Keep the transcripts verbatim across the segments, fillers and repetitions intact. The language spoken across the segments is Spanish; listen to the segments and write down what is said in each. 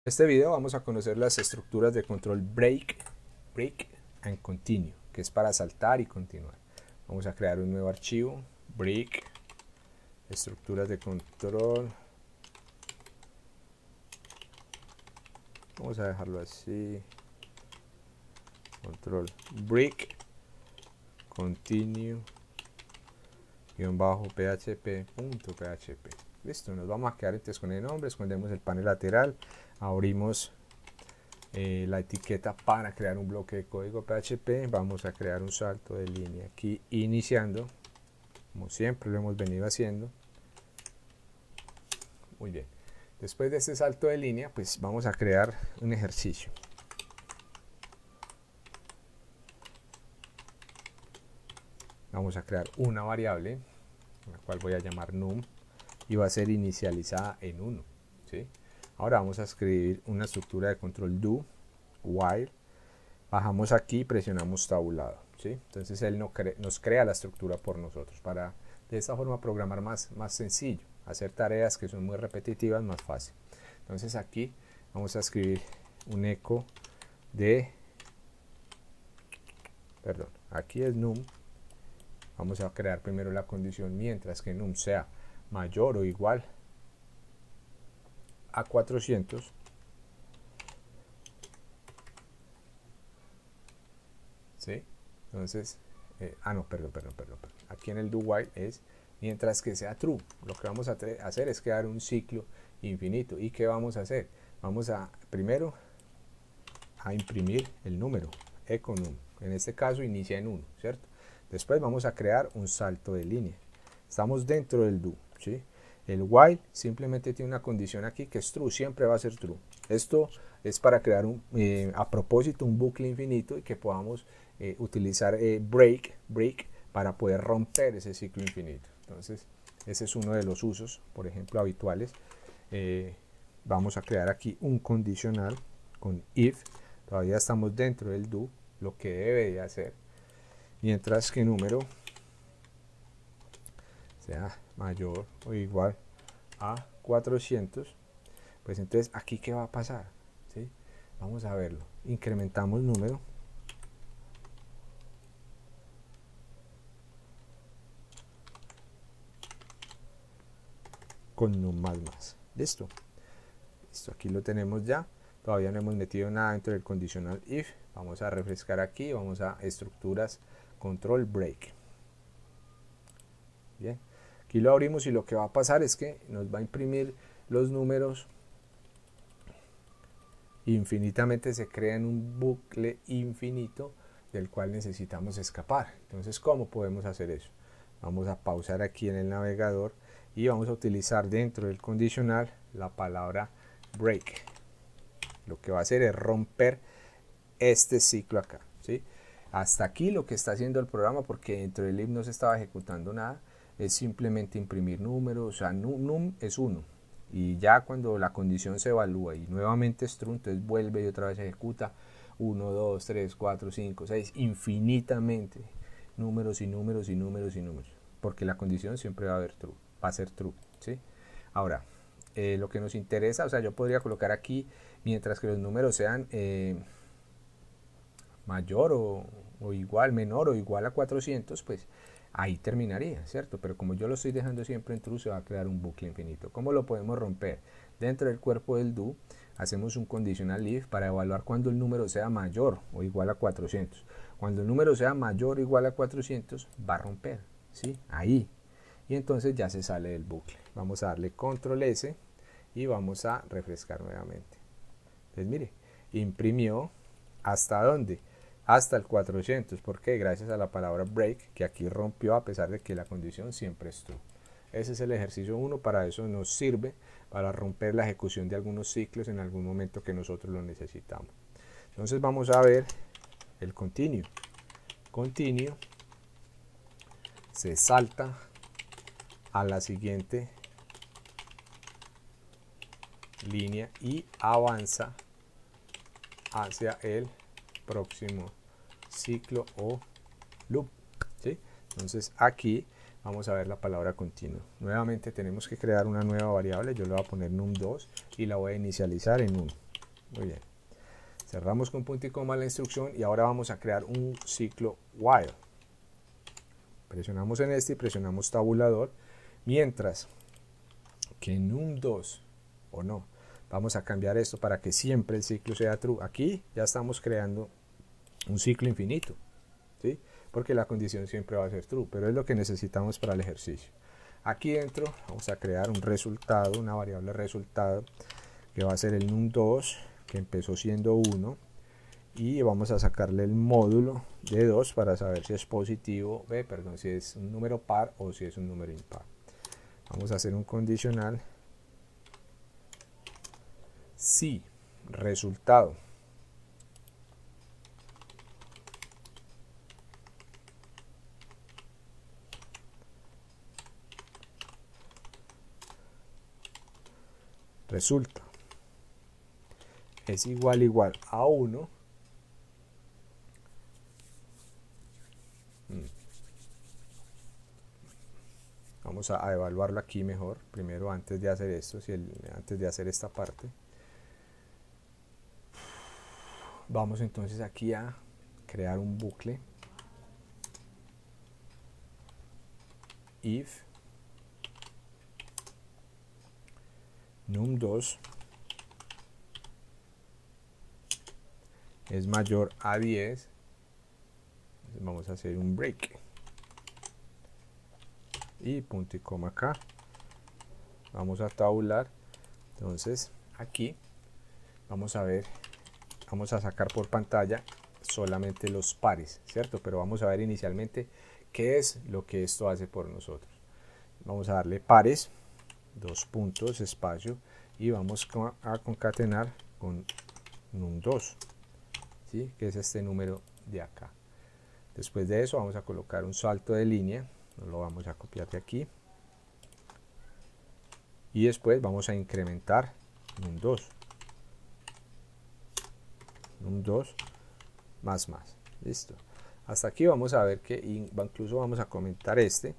En este video vamos a conocer las estructuras de control break, break and continue, que es para saltar y continuar. Vamos a crear un nuevo archivo, break, estructuras de control. Vamos a dejarlo así, control break, continue, guión bajo php, punto php. Listo, nos vamos a quedar entonces con el nombre, escondemos el panel lateral, abrimos eh, la etiqueta para crear un bloque de código P H P, vamos a crear un salto de línea aquí iniciando, como siempre lo hemos venido haciendo. Muy bien, después de este salto de línea, pues vamos a crear un ejercicio. Vamos a crear una variable, la cual voy a llamar num, y va a ser inicializada en uno, ¿sí? Ahora vamos a escribir una estructura de control do, while, bajamos aquí y presionamos tabulado, ¿sí? Entonces él no cre nos crea la estructura por nosotros, para de esta forma programar más, más sencillo, hacer tareas que son muy repetitivas más fácil. Entonces aquí vamos a escribir un eco de, perdón, aquí es num, vamos a crear primero la condición mientras que num sea mayor o igual a cuatrocientos, ¿sí? Entonces, eh, ah no, perdón, perdón, perdón, perdón, aquí en el do while es mientras que sea true. Lo que vamos a hacer es crear un ciclo infinito. ¿Y qué vamos a hacer? Vamos a, primero, a imprimir el número, eco num, en este caso inicia en uno, ¿cierto? Después vamos a crear un salto de línea, estamos dentro del do, ¿sí? El while simplemente tiene una condición aquí que es true, siempre va a ser true. Esto es para crear un, eh, a propósito un bucle infinito y que podamos eh, utilizar eh, break, break para poder romper ese ciclo infinito. Entonces ese es uno de los usos, por ejemplo, habituales. Eh, vamos a crear aquí un condicional con if, todavía estamos dentro del do, lo que debe de hacer, mientras que número sea mayor o igual a cuatrocientos, pues entonces aquí qué va a pasar, ¿sí? Vamos a verlo, incrementamos número, con num más más, listo, listo, aquí lo tenemos ya, todavía no hemos metido nada dentro del condicional if, vamos a refrescar aquí, vamos a estructuras, control break, bien, aquí lo abrimos y lo que va a pasar es que nos va a imprimir los números infinitamente, se crea en un bucle infinito del cual necesitamos escapar. Entonces, ¿cómo podemos hacer eso? Vamos a pausar aquí en el navegador y vamos a utilizar dentro del condicional la palabra break. Lo que va a hacer es romper este ciclo acá, ¿sí? Hasta aquí lo que está haciendo el programa, porque dentro del if no se estaba ejecutando nada, es simplemente imprimir números, o sea, num, num es uno. Y ya cuando la condición se evalúa y nuevamente es true, entonces vuelve y otra vez ejecuta uno, dos, tres, cuatro, cinco, seis, infinitamente números y números y números y números, porque la condición siempre va a haber true, va a ser true, ¿sí? Ahora, eh, lo que nos interesa, o sea, yo podría colocar aquí, mientras que los números sean eh, mayor o, o igual, menor o igual a cuatrocientos, pues ahí terminaría, ¿cierto? Pero como yo lo estoy dejando siempre en true, se va a crear un bucle infinito. ¿Cómo lo podemos romper? Dentro del cuerpo del do, hacemos un conditional if para evaluar cuando el número sea mayor o igual a cuatrocientos. Cuando el número sea mayor o igual a cuatrocientos, va a romper, ¿sí? Ahí. Y entonces ya se sale del bucle. Vamos a darle control S y vamos a refrescar nuevamente. Entonces, mire, imprimió ¿hasta dónde? Hasta el cuatrocientos. ¿Por qué? Gracias a la palabra break, que aquí rompió a pesar de que la condición siempre es true. Ese es el ejercicio uno, para eso nos sirve, para romper la ejecución de algunos ciclos en algún momento que nosotros lo necesitamos. Entonces vamos a ver el continue. Continue se salta a la siguiente línea y avanza hacia el próximo ciclo o loop, ¿sí? Entonces aquí vamos a ver la palabra continuo. Nuevamente tenemos que crear una nueva variable, yo le voy a poner num dos y la voy a inicializar en uno. Muy bien. Cerramos con punto y coma la instrucción y ahora vamos a crear un ciclo while. Presionamos en este y presionamos tabulador, mientras que en num dos o no, vamos a cambiar esto para que siempre el ciclo sea true. Aquí ya estamos creando un ciclo infinito, ¿sí? Porque la condición siempre va a ser true, pero es lo que necesitamos para el ejercicio. Aquí dentro vamos a crear un resultado, una variable resultado, que va a ser el num dos, que empezó siendo uno, y vamos a sacarle el módulo de dos para saber si es positivo, eh, perdón, si es un número par o si es un número impar. Vamos a hacer un condicional si resultado resulta es igual igual a uno, vamos a, a evaluarlo aquí mejor, primero antes de hacer esto, si el, antes de hacer esta parte. Vamos entonces aquí a crear un bucle if num dos es mayor a diez, vamos a hacer un break y punto y coma acá, vamos a tabular. Entonces aquí vamos a ver, vamos a sacar por pantalla solamente los pares, ¿cierto? Pero vamos a ver inicialmente qué es lo que esto hace por nosotros. Vamos a darle pares, dos puntos, espacio, y vamos a concatenar con num dos, ¿sí? Que es este número de acá. Después de eso vamos a colocar un salto de línea, lo vamos a copiar de aquí, y después vamos a incrementar num dos, num dos más más, listo. Hasta aquí vamos a ver que incluso vamos a comentar este,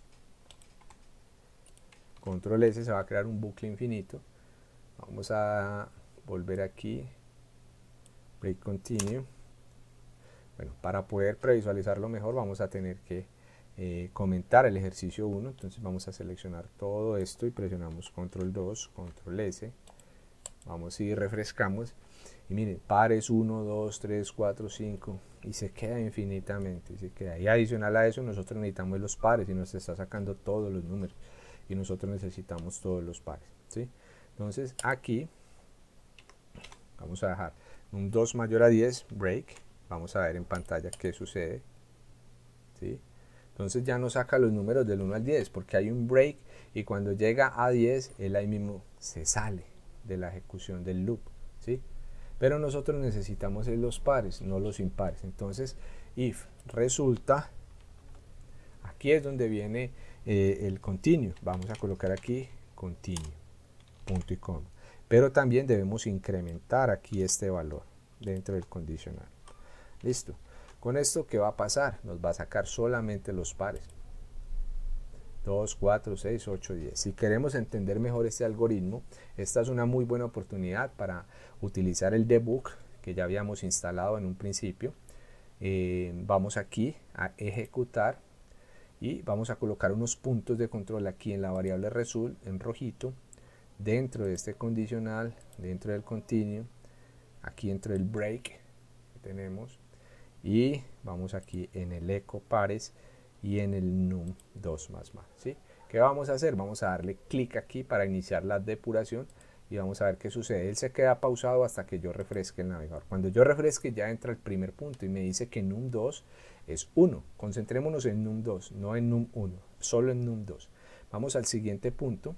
control S, se va a crear un bucle infinito. Vamos a volver aquí, break continue. Bueno, para poder previsualizarlo mejor vamos a tener que eh, comentar el ejercicio uno, entonces vamos a seleccionar todo esto y presionamos control dos, control S, vamos y refrescamos, y miren, pares uno, dos, tres, cuatro, cinco, y se queda infinitamente, se queda. Y adicional a eso nosotros necesitamos los pares y nos está sacando todos los números, y nosotros necesitamos todos los pares, ¿sí? Entonces aquí vamos a dejar un dos mayor a diez, break, vamos a ver en pantalla qué sucede, ¿sí? Entonces ya nos saca los números del uno al diez, porque hay un break, y cuando llega a diez, él ahí mismo se sale de la ejecución del loop, ¿sí? Pero nosotros necesitamos los pares, no los impares. Entonces, if resulta, aquí es donde viene eh, el continuo. Vamos a colocar aquí continuo, punto y coma. Pero también debemos incrementar aquí este valor dentro del condicional. Listo. Con esto, ¿qué va a pasar? Nos va a sacar solamente los pares. dos, cuatro, seis, ocho, diez. Si queremos entender mejor este algoritmo, esta es una muy buena oportunidad para utilizar el debug que ya habíamos instalado en un principio. Eh, vamos aquí a ejecutar y vamos a colocar unos puntos de control aquí en la variable result en rojito, dentro de este condicional, dentro del continuo, aquí dentro del break que tenemos, y vamos aquí en el eco pares y en el num dos más más, ¿sí? ¿Qué vamos a hacer? Vamos a darle clic aquí para iniciar la depuración y vamos a ver qué sucede. Él se queda pausado hasta que yo refresque el navegador. Cuando yo refresque ya entra el primer punto y me dice que num dos es uno. Concentrémonos en num dos, no en num uno, solo en num dos. Vamos al siguiente punto.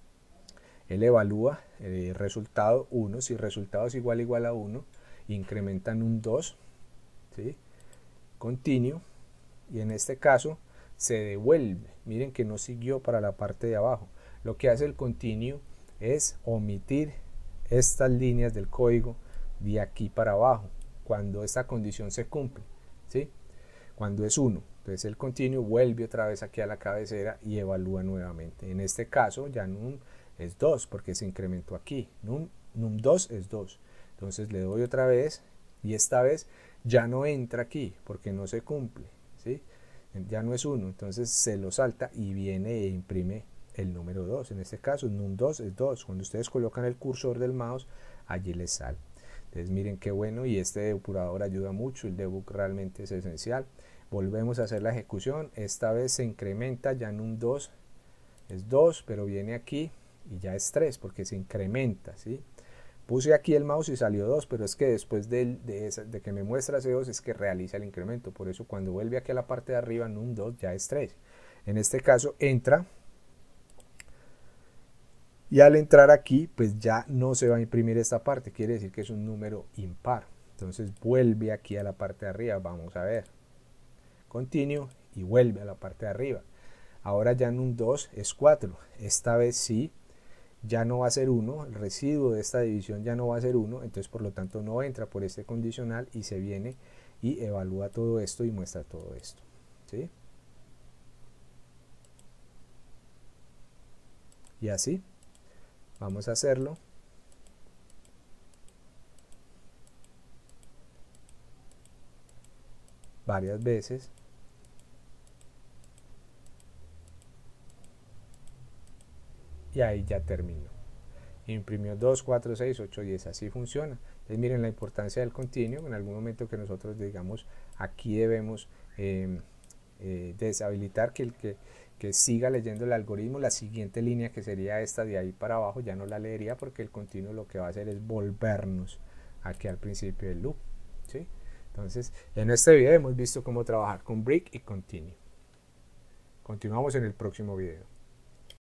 Él evalúa el resultado uno. Si el resultado es igual igual a uno, incrementa num dos, ¿sí? Continuo, y en este caso se devuelve. Miren que no siguió para la parte de abajo. Lo que hace el continuo es omitir estas líneas del código de aquí para abajo cuando esta condición se cumple, ¿sí? Cuando es uno, entonces el continuo vuelve otra vez aquí a la cabecera y evalúa nuevamente. En este caso ya num es dos porque se incrementó aquí, num, num dos es dos. Entonces le doy otra vez y esta vez ya no entra aquí porque no se cumple, ¿sí? Ya no es uno, entonces se lo salta y viene e imprime el número dos. En este caso num dos es dos. Cuando ustedes colocan el cursor del mouse, allí les sale. Entonces miren qué bueno, y este depurador ayuda mucho, el debug realmente es esencial. Volvemos a hacer la ejecución, esta vez se incrementa, ya num dos es dos, pero viene aquí y ya es tres porque se incrementa, ¿sí? Puse aquí el mouse y salió dos, pero es que después de, de, esa, de que me muestra ese dos es que realiza el incremento. Por eso cuando vuelve aquí a la parte de arriba, num dos ya es tres. En este caso entra, y al entrar aquí, pues ya no se va a imprimir esta parte. Quiere decir que es un número impar. Entonces vuelve aquí a la parte de arriba. Vamos a ver. Continue y vuelve a la parte de arriba. Ahora ya num dos es cuatro. Esta vez sí. Ya no va a ser uno, el residuo de esta división ya no va a ser uno, entonces por lo tanto no entra por este condicional y se viene y evalúa todo esto y muestra todo esto, ¿sí? Y así, vamos a hacerlo. Varias veces. Y ahí ya terminó. Imprimió dos, cuatro, seis, ocho, diez, así funciona. Entonces miren la importancia del continuo. En algún momento que nosotros digamos aquí debemos eh, eh, deshabilitar que el que, que siga leyendo el algoritmo, la siguiente línea que sería esta de ahí para abajo ya no la leería porque el continuo lo que va a hacer es volvernos aquí al principio del loop, ¿sí? Entonces en este video hemos visto cómo trabajar con break y continue. Continuamos en el próximo video.